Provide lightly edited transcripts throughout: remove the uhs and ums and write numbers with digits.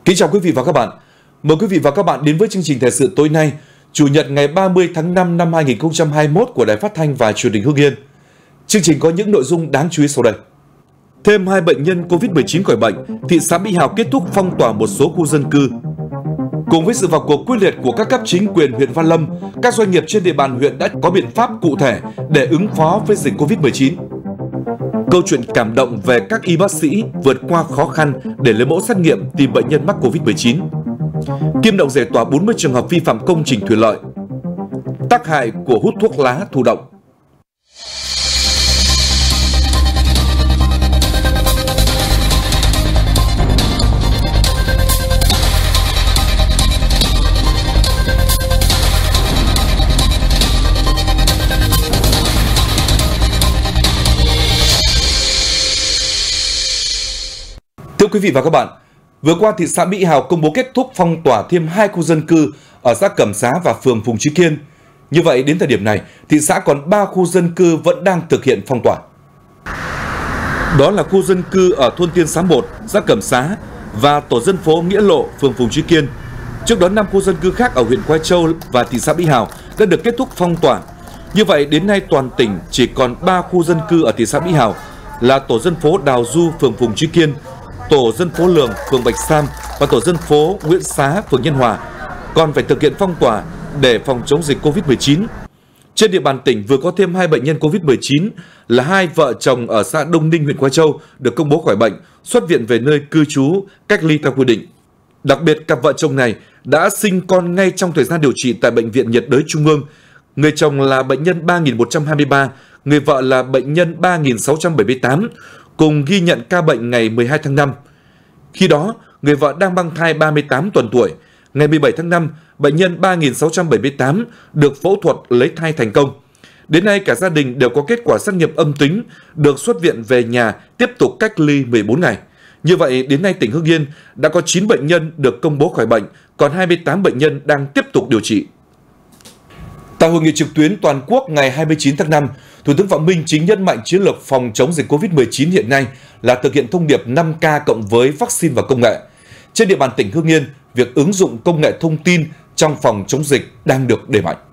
Kính chào quý vị và các bạn. Mời quý vị và các bạn đến với chương trình thời sự tối nay, Chủ nhật ngày 30 tháng 5 năm 2021 của Đài Phát thanh và Truyền hình Hưng Yên. Chương trình có những nội dung đáng chú ý sau đây. Thêm 2 bệnh nhân COVID-19 khỏi bệnh, thị xã Mỹ Hào kết thúc phong tỏa một số khu dân cư. Cùng với sự vào cuộc quyết liệt của các cấp chính quyền huyện Văn Lâm, các doanh nghiệp trên địa bàn huyện đã có biện pháp cụ thể để ứng phó với dịch COVID-19. Câu chuyện cảm động về các y bác sĩ vượt qua khó khăn để lấy mẫu xét nghiệm tìm bệnh nhân mắc COVID-19. Kim Động giải tỏa 40 trường hợp vi phạm công trình thủy lợi. Tác hại của hút thuốc lá thụ động. Thưa quý vị và các bạn, vừa qua thị xã Mỹ Hào công bố kết thúc phong tỏa thêm 2 khu dân cư ở xã Cẩm Xá và phường Phùng Trí Kiên. Như vậy đến thời điểm này, thị xã còn 3 khu dân cư vẫn đang thực hiện phong tỏa. Đó là khu dân cư ở thôn Tiên Xá 1, xã Cẩm Xá và tổ dân phố Nghĩa Lộ, phường Phùng Trí Kiên. Trước đó 5 khu dân cư khác ở huyện Quai Châu và thị xã Mỹ Hào đã được kết thúc phong tỏa. Như vậy đến nay toàn tỉnh chỉ còn 3 khu dân cư ở thị xã Mỹ Hào là tổ dân phố Đào Du, phường Phùng Trí Kiên, tổ dân phố Lường, phường Bạch Sam và tổ dân phố Nguyễn Xá, phường Nhân Hòa còn phải thực hiện phong tỏa để phòng chống dịch COVID-19. Trên địa bàn tỉnh vừa có thêm 2 bệnh nhân COVID-19 là 2 vợ chồng ở xã Đông Ninh, huyện Quai Châu được công bố khỏi bệnh, xuất viện về nơi cư trú, cách ly theo quy định. Đặc biệt, cặp vợ chồng này đã sinh con ngay trong thời gian điều trị tại Bệnh viện nhiệt đới Trung ương. Người chồng là bệnh nhân 3123, người vợ là bệnh nhân 3678, cùng ghi nhận ca bệnh ngày 12 tháng 5. Khi đó, người vợ đang mang thai 38 tuần tuổi. Ngày 17 tháng 5, bệnh nhân 3678 được phẫu thuật lấy thai thành công. Đến nay, cả gia đình đều có kết quả xét nghiệm âm tính, được xuất viện về nhà tiếp tục cách ly 14 ngày. Như vậy, đến nay tỉnh Hưng Yên đã có 9 bệnh nhân được công bố khỏi bệnh, còn 28 bệnh nhân đang tiếp tục điều trị. Tại hội nghị trực tuyến toàn quốc ngày 29 tháng 5, Thủ tướng Phạm Minh Chính nhấn mạnh chiến lược phòng chống dịch COVID-19 hiện nay là thực hiện thông điệp 5K cộng với vaccine và công nghệ. Trên địa bàn tỉnh Hưng Yên, việc ứng dụng công nghệ thông tin trong phòng chống dịch đang được đẩy mạnh.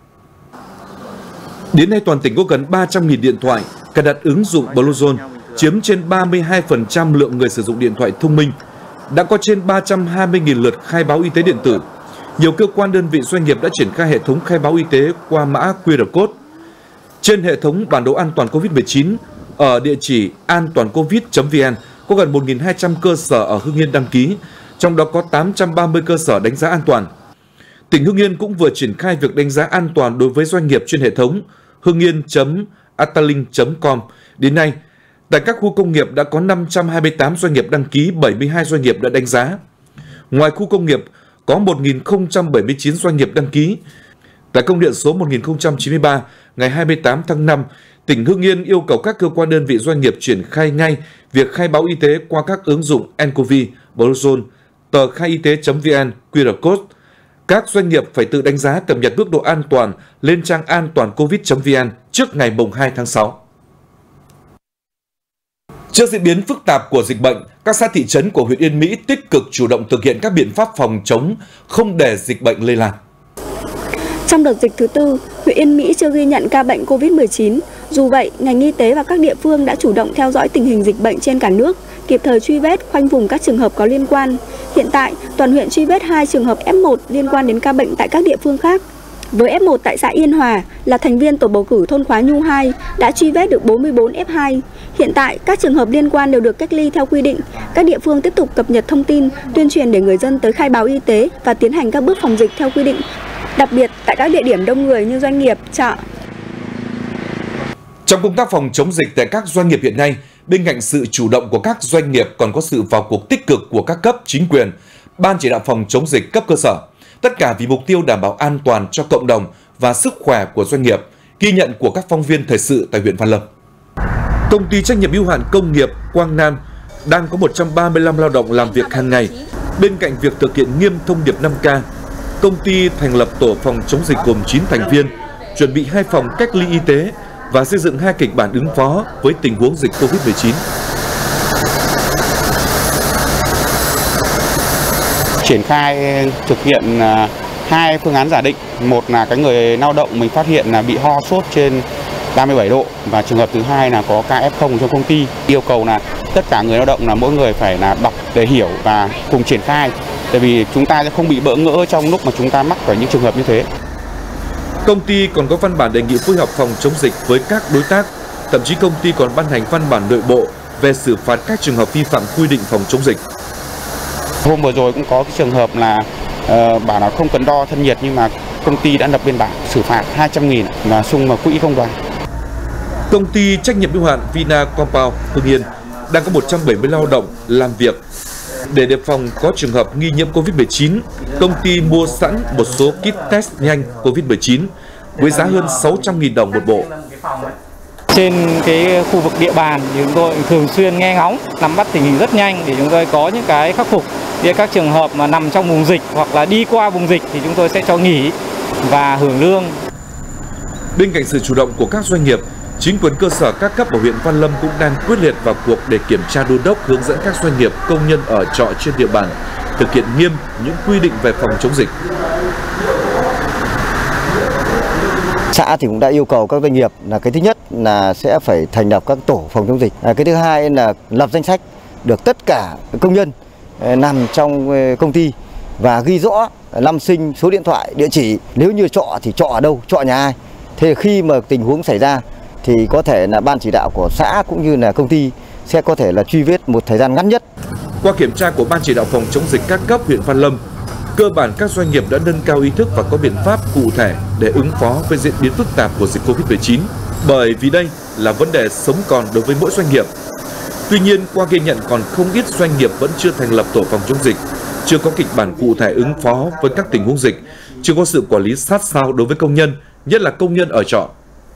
Đến nay toàn tỉnh có gần 300.000 điện thoại cài đặt ứng dụng Bluezone, chiếm trên 32% lượng người sử dụng điện thoại thông minh. Đã có trên 320.000 lượt khai báo y tế điện tử. Nhiều cơ quan đơn vị doanh nghiệp đã triển khai hệ thống khai báo y tế qua mã QR code. Trên hệ thống bản đồ an toàn COVID-19 ở địa chỉ antoancovid.vn có gần 1.200 cơ sở ở Hưng Yên đăng ký, trong đó có 830 cơ sở đánh giá an toàn. Tỉnh Hưng Yên cũng vừa triển khai việc đánh giá an toàn đối với doanh nghiệp trên hệ thống hưng-yên.atalink.com. Đến nay, tại các khu công nghiệp đã có 528 doanh nghiệp đăng ký, 72 doanh nghiệp đã đánh giá. Ngoài khu công nghiệp, có 1.079 doanh nghiệp đăng ký. Tại công điện số 1093 ngày 28 tháng 5, tỉnh Hưng Yên yêu cầu các cơ quan đơn vị doanh nghiệp triển khai ngay việc khai báo y tế qua các ứng dụng nCoV, Bluezone, tờ khai y tế.vn, QR code. Các doanh nghiệp phải tự đánh giá cập nhật mức độ an toàn lên trang antoancovid.vn trước ngày 2 tháng 6. Trước diễn biến phức tạp của dịch bệnh, các xã thị trấn của huyện Yên Mỹ tích cực chủ động thực hiện các biện pháp phòng chống, không để dịch bệnh lây lan. Trong đợt dịch thứ tư, huyện Yên Mỹ chưa ghi nhận ca bệnh COVID-19. Dù vậy, ngành y tế và các địa phương đã chủ động theo dõi tình hình dịch bệnh trên cả nước, kịp thời truy vết, khoanh vùng các trường hợp có liên quan. Hiện tại, toàn huyện truy vết 2 trường hợp F1 liên quan đến ca bệnh tại các địa phương khác. Với F1 tại xã Yên Hòa là thành viên tổ bầu cử thôn Khóa Nhu 2 đã truy vết được 44 F2. Hiện tại, các trường hợp liên quan đều được cách ly theo quy định. Các địa phương tiếp tục cập nhật thông tin, tuyên truyền để người dân tới khai báo y tế và tiến hành các bước phòng dịch theo quy định, đặc biệt tại các địa điểm đông người như doanh nghiệp, chợ. Trong công tác phòng chống dịch tại các doanh nghiệp hiện nay, bên cạnh sự chủ động của các doanh nghiệp còn có sự vào cuộc tích cực của các cấp chính quyền, Ban chỉ đạo phòng chống dịch cấp cơ sở. Tất cả vì mục tiêu đảm bảo an toàn cho cộng đồng và sức khỏe của doanh nghiệp, ghi nhận của các phóng viên thời sự tại huyện Văn Lâm. Công ty trách nhiệm hữu hạn công nghiệp Quang Nam đang có 135 lao động làm việc hàng ngày. Bên cạnh việc thực hiện nghiêm thông điệp 5K, công ty thành lập tổ phòng chống dịch gồm 9 thành viên, chuẩn bị 2 phòng cách ly y tế và xây dựng 2 kịch bản ứng phó với tình huống dịch COVID-19. Triển khai thực hiện 2 phương án giả định. Một là cái người lao động mình phát hiện là bị ho sốt trên 37 độ và trường hợp thứ hai là có ca F0 trong công ty. Yêu cầu là tất cả người lao động là mỗi người phải là đọc để hiểu và cùng triển khai. Tại vì chúng ta sẽ không bị bỡ ngỡ trong lúc mà chúng ta mắc vào những trường hợp như thế. Công ty còn có văn bản đề nghị phối hợp phòng chống dịch với các đối tác. Thậm chí công ty còn ban hành văn bản nội bộ về xử phạt các trường hợp vi phạm quy định phòng chống dịch. Hôm vừa rồi cũng có cái trường hợp là bảo là không cần đo thân nhiệt nhưng mà công ty đã lập biên bản xử phạt 200.000 và sung vào quỹ công đoàn. Công ty trách nhiệm hữu hạn Vina Compound Hưng Yên đang có 170 lao động làm việc. Để đề phòng có trường hợp nghi nhiễm Covid-19, công ty mua sẵn một số kit test nhanh Covid-19 với giá hơn 600.000 đồng một bộ. Trên cái khu vực địa bàn thì chúng tôi thường xuyên nghe ngóng, nắm bắt tình hình rất nhanh để chúng tôi có những cái khắc phục. Với các trường hợp mà nằm trong vùng dịch hoặc là đi qua vùng dịch thì chúng tôi sẽ cho nghỉ và hưởng lương. Bên cạnh sự chủ động của các doanh nghiệp, chính quyền cơ sở các cấp ở huyện Văn Lâm cũng đang quyết liệt vào cuộc để kiểm tra đôn đốc, hướng dẫn các doanh nghiệp, công nhân ở trọ trên địa bàn thực hiện nghiêm những quy định về phòng chống dịch. Xã thì cũng đã yêu cầu các doanh nghiệp là cái thứ nhất là sẽ phải thành lập các tổ phòng chống dịch. Cái thứ hai là lập danh sách được tất cả công nhân nằm trong công ty và ghi rõ năm sinh, số điện thoại, địa chỉ. Nếu như trọ thì trọ ở đâu, trọ nhà ai. Thế khi mà tình huống xảy ra thì có thể là ban chỉ đạo của xã cũng như là công ty sẽ có thể là truy vết một thời gian ngắn nhất. Qua kiểm tra của ban chỉ đạo phòng chống dịch các cấp huyện Văn Lâm, cơ bản các doanh nghiệp đã nâng cao ý thức và có biện pháp cụ thể để ứng phó với diễn biến phức tạp của dịch Covid-19, bởi vì đây là vấn đề sống còn đối với mỗi doanh nghiệp. Tuy nhiên, qua ghi nhận còn không ít doanh nghiệp vẫn chưa thành lập tổ phòng chống dịch, chưa có kịch bản cụ thể ứng phó với các tình huống dịch, chưa có sự quản lý sát sao đối với công nhân, nhất là công nhân ở trọ.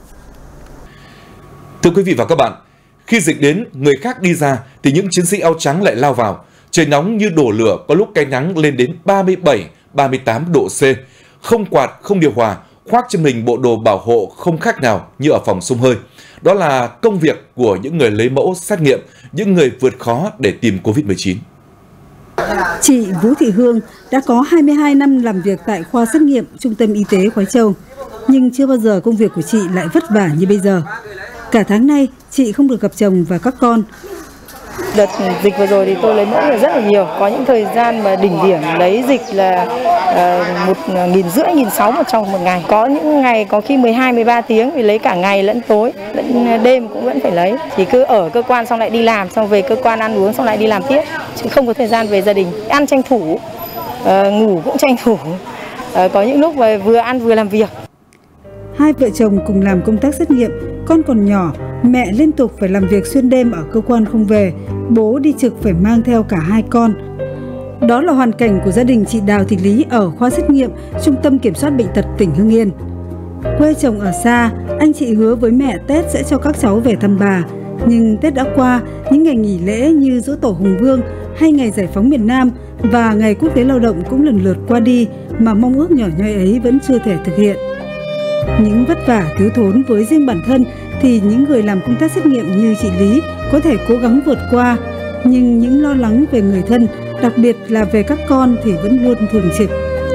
Thưa quý vị và các bạn, khi dịch đến, người khác đi ra thì những chiến sĩ áo trắng lại lao vào. Trời nóng như đổ lửa, có lúc cái nắng lên đến 37, 38 độ C. Không quạt, không điều hòa, khoác trên mình bộ đồ bảo hộ không khác nào như ở phòng xông hơi. Đó là công việc của những người lấy mẫu xét nghiệm, những người vượt khó để tìm Covid-19. Chị Vũ Thị Hương đã có 22 năm làm việc tại khoa xét nghiệm Trung tâm Y tế Khoái Châu. Nhưng chưa bao giờ công việc của chị lại vất vả như bây giờ. Cả tháng nay, chị không được gặp chồng và các con. Đợt dịch vừa rồi thì tôi lấy mẫu rất là nhiều. Có những thời gian mà đỉnh điểm lấy dịch là 1.500-1.600 trong một ngày. Có những ngày có khi 12-13 tiếng vì lấy cả ngày lẫn tối, lẫn đêm cũng vẫn phải lấy. Thì cứ ở cơ quan xong lại đi làm, xong về cơ quan ăn uống xong lại đi làm tiếp. Chứ không có thời gian về gia đình. Ăn tranh thủ, ngủ cũng tranh thủ. Có những lúc mà vừa ăn vừa làm việc. Hai vợ chồng cùng làm công tác xét nghiệm, con còn nhỏ, mẹ liên tục phải làm việc xuyên đêm ở cơ quan không về, bố đi trực phải mang theo cả hai con. Đó là hoàn cảnh của gia đình chị Đào Thị Lý ở khoa xét nghiệm Trung tâm Kiểm soát Bệnh tật tỉnh Hưng Yên. Quê chồng ở xa, anh chị hứa với mẹ Tết sẽ cho các cháu về thăm bà. Nhưng Tết đã qua, những ngày nghỉ lễ như Giỗ Tổ Hùng Vương hay ngày Giải phóng miền Nam và ngày Quốc tế Lao động cũng lần lượt qua đi mà mong ước nhỏ nhoi ấy vẫn chưa thể thực hiện. Những vất vả thiếu thốn với riêng bản thân thì những người làm công tác xét nghiệm như chị Lý có thể cố gắng vượt qua, nhưng những lo lắng về người thân, đặc biệt là về các con thì vẫn luôn thường trực.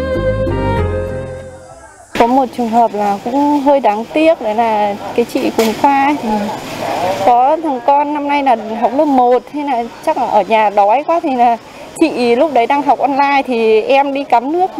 Có một trường hợp là cũng hơi đáng tiếc, đấy là cái chị cùng khoa thì có thằng con năm nay là học lớp 1, thế là chắc là ở nhà đói quá thì là chị lúc đấy đang học online thì em đi cắm nước.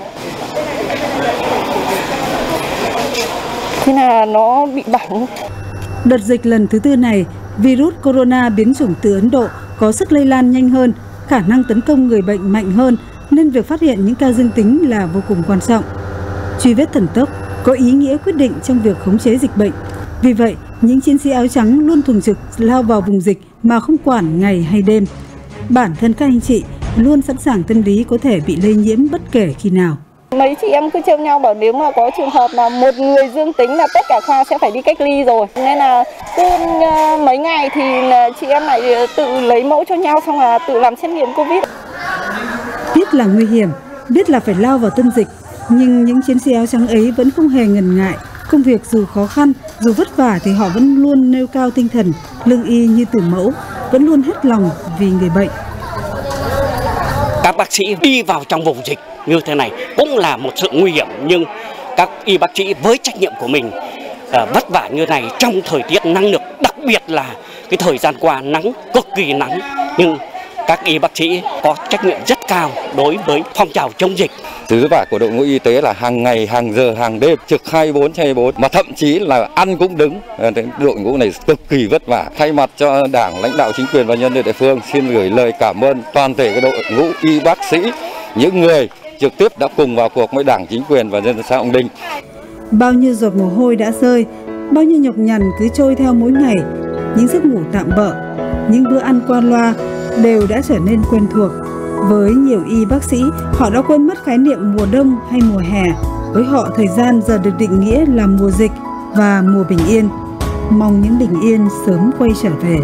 Thế là nó bị bỏng. Đợt dịch lần thứ tư này, virus corona biến chủng từ Ấn Độ có sức lây lan nhanh hơn, khả năng tấn công người bệnh mạnh hơn nên việc phát hiện những ca dương tính là vô cùng quan trọng. Truy vết thần tốc có ý nghĩa quyết định trong việc khống chế dịch bệnh. Vì vậy, những chiến sĩ áo trắng luôn thường trực lao vào vùng dịch mà không quản ngày hay đêm. Bản thân các anh chị luôn sẵn sàng tâm lý có thể bị lây nhiễm bất kể khi nào. Mấy chị em cứ trêu nhau bảo nếu mà có trường hợp mà một người dương tính là tất cả khoa sẽ phải đi cách ly rồi. Nên là cứ mấy ngày thì chị em lại tự lấy mẫu cho nhau xong là tự làm xét nghiệm Covid. Biết là nguy hiểm, biết là phải lao vào tâm dịch, nhưng những chiến sĩ áo trắng ấy vẫn không hề ngần ngại. Công việc dù khó khăn, dù vất vả thì họ vẫn luôn nêu cao tinh thần, lương y như tử mẫu, vẫn luôn hết lòng vì người bệnh. Các bác sĩ đi vào trong vùng dịch như thế này cũng là một sự nguy hiểm, nhưng các y bác sĩ với trách nhiệm của mình vất vả như này trong thời tiết nắng nực, đặc biệt là cái thời gian qua nắng cực kỳ nắng, nhưng các y bác sĩ có trách nhiệm rất cao đối với phong trào chống dịch. Sự vất vả của đội ngũ y tế là hàng ngày, hàng giờ, hàng đêm trực 24/24, mà thậm chí là ăn cũng đứng. Đội ngũ này cực kỳ vất vả. Thay mặt cho Đảng, lãnh đạo chính quyền và nhân dân địa phương xin gửi lời cảm ơn toàn thể các đội ngũ y bác sĩ, những người trực tiếp đã cùng vào cuộc với Đảng, chính quyền và nhân dân xã Ông Đinh. Bao nhiêu giọt mồ hôi đã rơi, bao nhiêu nhọc nhằn cứ trôi theo mỗi ngày, những giấc ngủ tạm bợ, những bữa ăn qua loa đều đã trở nên quen thuộc. Với nhiều y bác sĩ, họ đã quên mất khái niệm mùa đông hay mùa hè. Với họ, thời gian giờ được định nghĩa là mùa dịch và mùa bình yên. Mong những bình yên sớm quay trở về.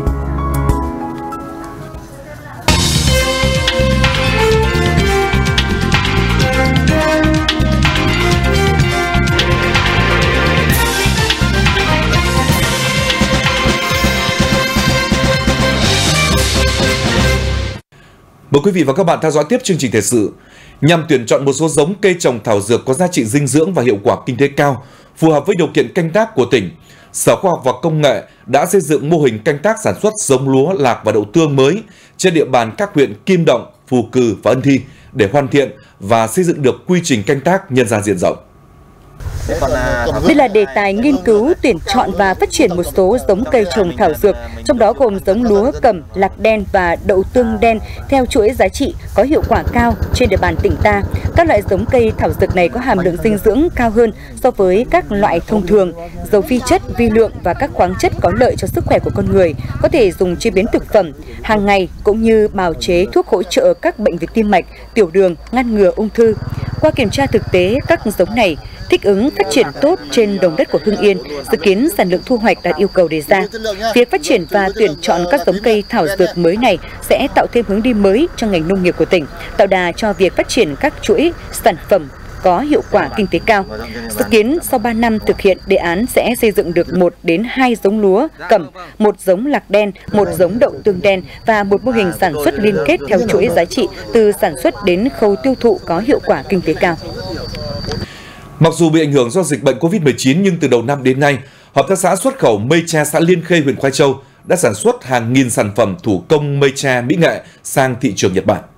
Mời quý vị và các bạn theo dõi tiếp chương trình thời sự. Nhằm tuyển chọn một số giống cây trồng thảo dược có giá trị dinh dưỡng và hiệu quả kinh tế cao, phù hợp với điều kiện canh tác của tỉnh, Sở Khoa học và Công nghệ đã xây dựng mô hình canh tác sản xuất giống lúa, lạc và đậu tương mới trên địa bàn các huyện Kim Động, Phù Cừ và Ân Thi để hoàn thiện và xây dựng được quy trình canh tác nhân ra diện rộng. Đây là đề tài nghiên cứu, tuyển chọn và phát triển một số giống cây trồng thảo dược, trong đó gồm giống lúa cẩm, lạc đen và đậu tương đen theo chuỗi giá trị có hiệu quả cao trên địa bàn tỉnh ta. Các loại giống cây thảo dược này có hàm lượng dinh dưỡng cao hơn so với các loại thông thường, giàu vi chất, vi lượng và các khoáng chất có lợi cho sức khỏe của con người, có thể dùng chế biến thực phẩm hàng ngày cũng như bào chế thuốc hỗ trợ các bệnh về tim mạch, tiểu đường, ngăn ngừa ung thư. Qua kiểm tra thực tế, các giống này thích ứng phát triển tốt trên đồng đất của Hưng Yên, dự kiến sản lượng thu hoạch đạt yêu cầu đề ra. Việc phát triển và tuyển chọn các giống cây thảo dược mới này sẽ tạo thêm hướng đi mới cho ngành nông nghiệp của tỉnh, tạo đà cho việc phát triển các chuỗi sản phẩm có hiệu quả kinh tế cao. Dự kiến sau 3 năm thực hiện đề án sẽ xây dựng được 1 đến 2 giống lúa cẩm, 1 giống lạc đen, 1 giống đậu tương đen và một mô hình sản xuất liên kết theo chuỗi giá trị từ sản xuất đến khâu tiêu thụ có hiệu quả kinh tế cao. Mặc dù bị ảnh hưởng do dịch bệnh Covid-19 nhưng từ đầu năm đến nay, Hợp tác xã xuất khẩu mây tre xã Liên Khê, huyện Khoai Châu đã sản xuất hàng nghìn sản phẩm thủ công mây tre mỹ nghệ sang thị trường Nhật Bản.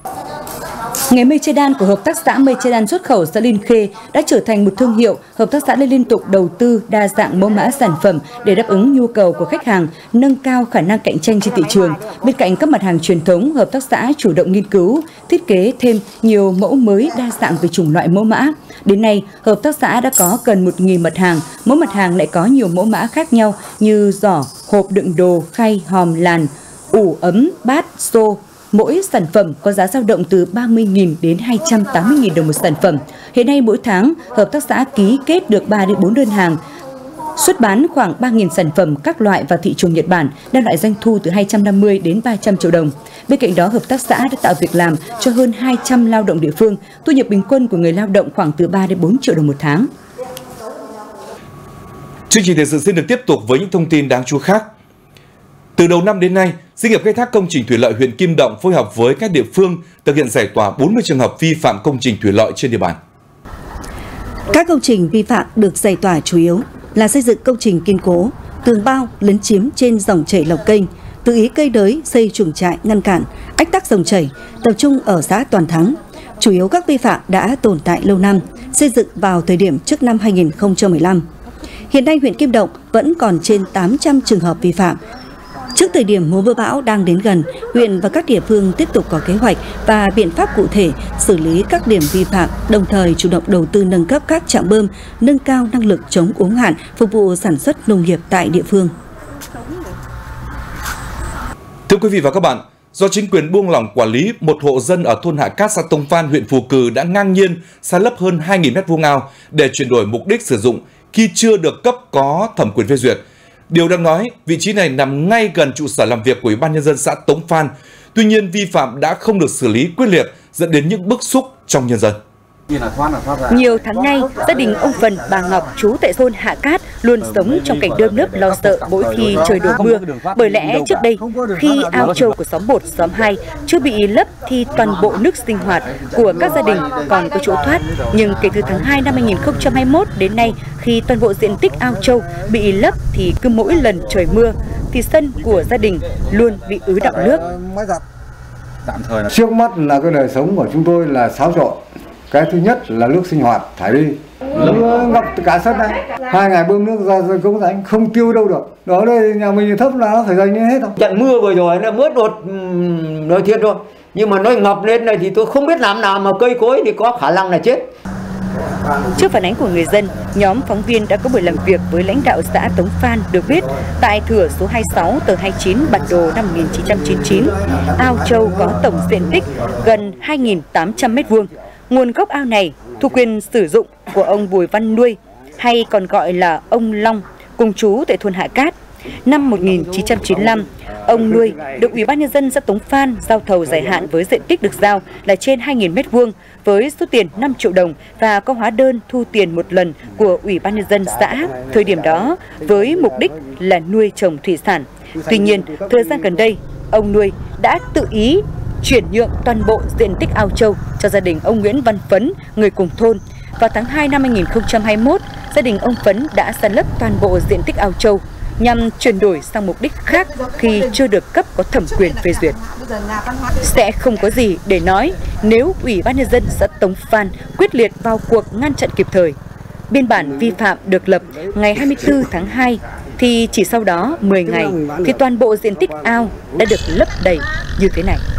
Nghề mây che đan của Hợp tác xã mây che đan xuất khẩu xã Liên Khê đã trở thành một thương hiệu. Hợp tác xã đã liên tục đầu tư đa dạng mẫu mã sản phẩm để đáp ứng nhu cầu của khách hàng, nâng cao khả năng cạnh tranh trên thị trường. Bên cạnh các mặt hàng truyền thống, hợp tác xã chủ động nghiên cứu, thiết kế thêm nhiều mẫu mới đa dạng về chủng loại mẫu mã. Đến nay, hợp tác xã đã có gần 1.000 mặt hàng. Mỗi mặt hàng lại có nhiều mẫu mã khác nhau như giỏ, hộp đựng đồ, khay, hòm, làn, ủ ấm, bát, xô. Mỗi sản phẩm có giá dao động từ 30.000 đến 280.000 đồng một sản phẩm. Hiện nay mỗi tháng, hợp tác xã ký kết được 3 đến 4 đơn hàng, xuất bán khoảng 3.000 sản phẩm các loại vào thị trường Nhật Bản, đem lại doanh thu từ 250 đến 300 triệu đồng. Bên cạnh đó, hợp tác xã đã tạo việc làm cho hơn 200 lao động địa phương, thu nhập bình quân của người lao động khoảng từ 3 đến 4 triệu đồng một tháng. Chương trình thời sự xin được tiếp tục với những thông tin đáng chú ý khác. Từ đầu năm đến nay, Doanh nghiệp khai thác công trình thủy lợi huyện Kim Động phối hợp với các địa phương thực hiện giải tỏa 40 trường hợp vi phạm công trình thủy lợi trên địa bàn. Các công trình vi phạm được giải tỏa chủ yếu là xây dựng công trình kiên cố, tường bao lấn chiếm trên dòng chảy lọc kênh, tự ý cây đới xây chuồng trại ngăn cản, ách tắc dòng chảy, tập trung ở xã Toàn Thắng. Chủ yếu các vi phạm đã tồn tại lâu năm, xây dựng vào thời điểm trước năm 2015. Hiện nay huyện Kim Động vẫn còn trên 800 trường hợp vi phạm. Trước thời điểm mùa mưa bão đang đến gần, huyện và các địa phương tiếp tục có kế hoạch và biện pháp cụ thể xử lý các điểm vi phạm, đồng thời chủ động đầu tư nâng cấp các trạm bơm, nâng cao năng lực chống úng hạn, phục vụ sản xuất nông nghiệp tại địa phương. Thưa quý vị và các bạn, do chính quyền buông lỏng quản lý, một hộ dân ở thôn Hạ Cát, xã Tông Phan, huyện Phù Cừ đã ngang nhiên san lấp hơn 2.000 m2 ao để chuyển đổi mục đích sử dụng khi chưa được cấp có thẩm quyền phê duyệt. Điều đáng nói, vị trí này nằm ngay gần trụ sở làm việc của Ủy ban Nhân dân xã Tống Phan. Tuy nhiên, vi phạm đã không được xử lý quyết liệt, dẫn đến những bức xúc trong nhân dân. Nhiều tháng nay, gia đình ông Phần, bà Ngọc trú tại thôn Hạ Cát luôn sống trong cảnh nơm nớp lo sợ mỗi khi trời đổ mưa. Bởi lẽ trước đây, khi ao trâu của xóm 1, xóm 2 chưa bị lấp thì toàn bộ nước sinh hoạt của các gia đình còn có chỗ thoát. Nhưng kể từ tháng 2 năm 2021 đến nay, khi toàn bộ diện tích ao trâu bị lấp thì cứ mỗi lần trời mưa thì sân của gia đình luôn bị ứ đọng nước. Trước mắt là cái đời sống của chúng tôi là xáo trộn. Cái thứ nhất là nước sinh hoạt thải đi, ngập cả sân này. 2 ngày bơm nước ra rồi cống rãnh không tiêu đâu được. Đó đây nhà mình thấp là nó phải dành như hết. Trận mưa vừa rồi nó mướt đột nói thiệt rồi. Nhưng mà nó ngập lên này thì tôi không biết làm nào mà cây cối thì có khả năng là chết. Trước phản ánh của người dân, nhóm phóng viên đã có buổi làm việc với lãnh đạo xã Tống Phan được biết tại thửa số 26 tờ 29 bản đồ năm 1999, ao trâu có tổng diện tích gần 2.800 m². Nguồn gốc ao này thuộc quyền sử dụng của ông Bùi Văn Nuôi, hay còn gọi là ông Long, cùng trú tại thôn Hạ Cát. Năm 1995, ông Nuôi được Ủy ban nhân dân xã Tống Phan giao thầu dài hạn với diện tích được giao là trên 2.000 m² với số tiền 5 triệu đồng và có hóa đơn thu tiền một lần của Ủy ban nhân dân xã thời điểm đó với mục đích là nuôi trồng thủy sản. Tuy nhiên, thời gian gần đây, ông Nuôi đã tự ý chuyển nhượng toàn bộ diện tích ao trâu cho gia đình ông Nguyễn Văn Phấn, người cùng thôn. Vào tháng 2 năm 2021, gia đình ông Phấn đã san lấp toàn bộ diện tích ao trâu nhằm chuyển đổi sang mục đích khác khi chưa được cấp có thẩm quyền phê duyệt. Sẽ không có gì để nói nếu Ủy ban nhân dân xã Tống Phan quyết liệt vào cuộc ngăn chặn kịp thời. Biên bản vi phạm được lập ngày 24 tháng 2 thì chỉ sau đó 10 ngày thì toàn bộ diện tích ao đã được lấp đầy như thế này.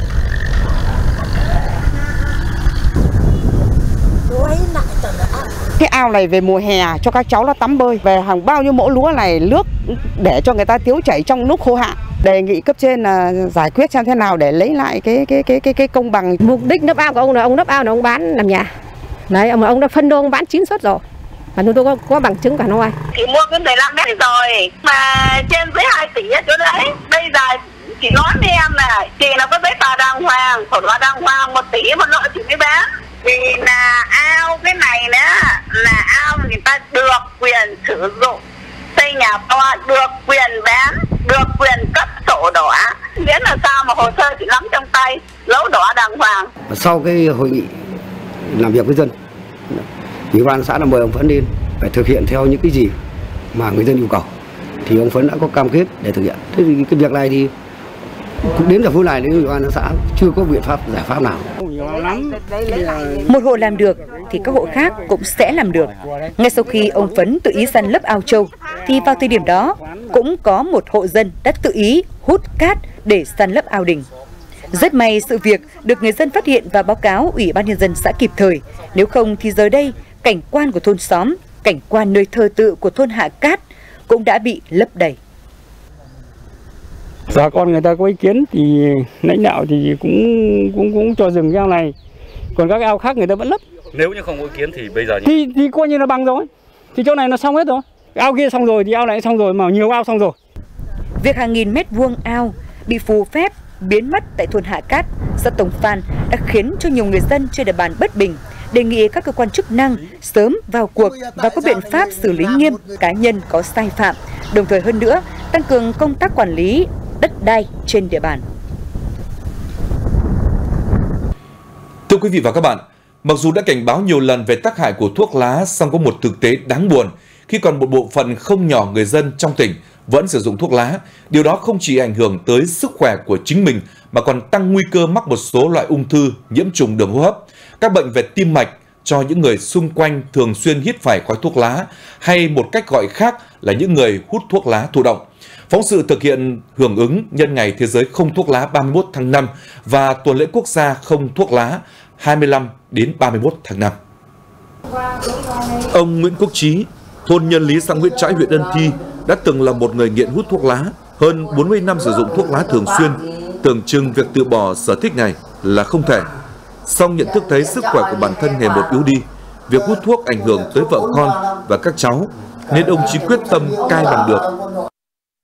Cái ao này về mùa hè cho các cháu nó tắm bơi, về hàng bao nhiêu mẫu lúa này nước để cho người ta tiêu chảy trong lúc khô hạn. Đề nghị cấp trên là giải quyết xem thế nào để lấy lại cái công bằng. Mục đích nấp ao của ông là ông nấp ao là ông bán làm nhà. Đấy, mà ông đã phân đô ông bán 9 suất rồi. Mà chúng tôi có bằng chứng cả nói. Chị mua cái 15 mét rồi mà trên dưới 2 tỷ ở chỗ đấy. Bây giờ chị nói với em là chị nó có giấy tờ đàng hoàng, sổ đỏ đàng hoàng 1 tỷ một lọ chị mới bán. Vì là ao cái này nữa là ao người ta được quyền sử dụng xây nhà to, được quyền bán, được quyền cấp sổ đỏ, miễn là sao mà hồ sơ chỉ nắm trong tay, dấu đỏ đàng hoàng. Sau cái hội nghị làm việc với dân, Ủy ban xã đã mời ông Phấn lên phải thực hiện theo những cái gì mà người dân yêu cầu, thì ông Phấn đã có cam kết để thực hiện. Thế thì cái việc này thì đến giờ phút này đến Ủy ban xã chưa có biện pháp giải pháp nào. Một hộ làm được thì các hộ khác cũng sẽ làm được. Ngay sau khi ông Phấn tự ý san lấp ao trâu thì vào thời điểm đó cũng có một hộ dân đã tự ý hút cát để san lấp ao đình. Rất may sự việc được người dân phát hiện và báo cáo Ủy ban nhân dân xã kịp thời. Nếu không thì giờ đây cảnh quan của thôn xóm, cảnh quan nơi thờ tự của thôn Hạ Cát cũng đã bị lấp đầy. Bà con người ta có ý kiến thì lãnh đạo thì cũng cho dừng cái ao này, còn các ao khác người ta vẫn lấp. Nếu như không có ý kiến thì bây giờ thì coi như là bằng rồi, thì chỗ này nó xong hết rồi. Ao kia xong rồi thì ao này xong rồi, mà nhiều ao xong rồi. Việc hàng nghìn mét vuông ao bị phù phép biến mất tại thôn Hạ Cát, xã Tống Phan đã khiến cho nhiều người dân trên địa bàn bất bình, đề nghị các cơ quan chức năng sớm vào cuộc và có biện pháp xử lý nghiêm cá nhân có sai phạm, đồng thời hơn nữa tăng cường công tác quản lý đất đai trên địa bàn. Thưa quý vị và các bạn, mặc dù đã cảnh báo nhiều lần về tác hại của thuốc lá, song có một thực tế đáng buồn khi còn một bộ phận không nhỏ người dân trong tỉnh vẫn sử dụng thuốc lá. Điều đó không chỉ ảnh hưởng tới sức khỏe của chính mình mà còn tăng nguy cơ mắc một số loại ung thư, nhiễm trùng đường hô hấp, các bệnh về tim mạch cho những người xung quanh thường xuyên hít phải khói thuốc lá, hay một cách gọi khác là những người hút thuốc lá thụ động. Phóng sự thực hiện hưởng ứng nhân ngày Thế giới không thuốc lá 31 tháng 5 và tuần lễ quốc gia không thuốc lá 25 đến 31 tháng 5. Ông Nguyễn Quốc Trí, thôn Nhân Lý, xã Nguyễn Trãi, huyện Ân Thi đã từng là một người nghiện hút thuốc lá. Hơn 40 năm sử dụng thuốc lá thường xuyên, tưởng chừng việc từ bỏ sở thích này là không thể. Song nhận thức thấy sức khỏe của bản thân ngày một yếu đi, việc hút thuốc ảnh hưởng tới vợ con và các cháu, nên ông Trí quyết tâm cai bằng được.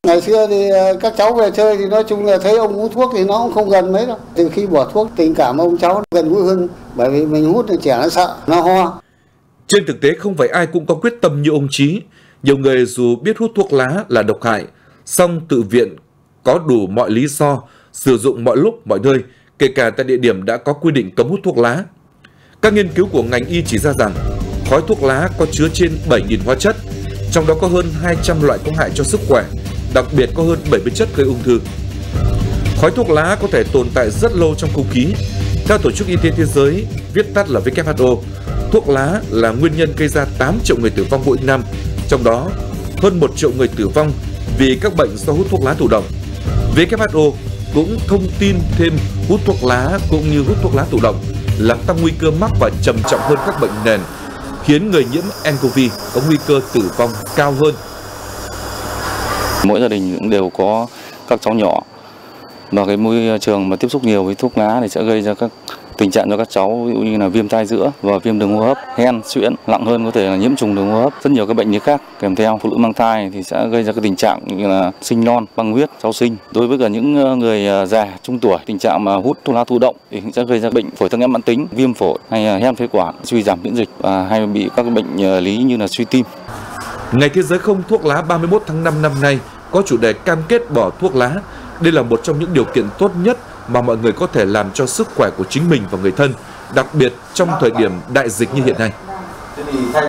Ngày xưa thì các cháu về chơi thì nói chung là thấy ông hút thuốc thì nó cũng không gần mấy đâu. Từ khi bỏ thuốc tình cảm ông cháu gần gũi hơn, bởi vì mình hút thì trẻ nó sợ, nó ho. Trên thực tế không phải ai cũng có quyết tâm như ông Trí. Nhiều người dù biết hút thuốc lá là độc hại, song tự viện có đủ mọi lý do sử dụng mọi lúc mọi nơi, kể cả tại địa điểm đã có quy định cấm hút thuốc lá. Các nghiên cứu của ngành y chỉ ra rằng khói thuốc lá có chứa trên 7.000 hóa chất, trong đó có hơn 200 loại có hại cho sức khỏe, đặc biệt có hơn 70 chất gây ung thư. Khói thuốc lá có thể tồn tại rất lâu trong không khí. Theo Tổ chức Y tế Thế giới, viết tắt là WHO, thuốc lá là nguyên nhân gây ra 8 triệu người tử vong mỗi năm, trong đó hơn 1 triệu người tử vong vì các bệnh do hút thuốc lá thụ động. WHO cũng thông tin thêm hút thuốc lá cũng như hút thuốc lá thụ động làm tăng nguy cơ mắc và trầm trọng hơn các bệnh nền, khiến người nhiễm nCoV có nguy cơ tử vong cao hơn. Mỗi gia đình cũng đều có các cháu nhỏ, và cái môi trường mà tiếp xúc nhiều với thuốc lá thì sẽ gây ra các tình trạng cho các cháu, ví dụ như là viêm tai giữa và viêm đường hô hấp, hen, suyễn, nặng hơn có thể là nhiễm trùng đường hô hấp, rất nhiều các bệnh lý khác kèm theo. Phụ nữ mang thai thì sẽ gây ra cái tình trạng như là sinh non, băng huyết, sau sinh. Đối với cả những người già, trung tuổi, tình trạng mà hút thuốc lá thụ động thì sẽ gây ra bệnh phổi tắc nghẽn mãn tính, viêm phổi hay hen phế quản, suy giảm miễn dịch và hay bị các bệnh lý như là suy tim. Ngày Thế giới không thuốc lá 31 tháng 5 năm nay có chủ đề cam kết bỏ thuốc lá. Đây là một trong những điều kiện tốt nhất mà mọi người có thể làm cho sức khỏe của chính mình và người thân, đặc biệt trong thời điểm đại dịch như hiện nay.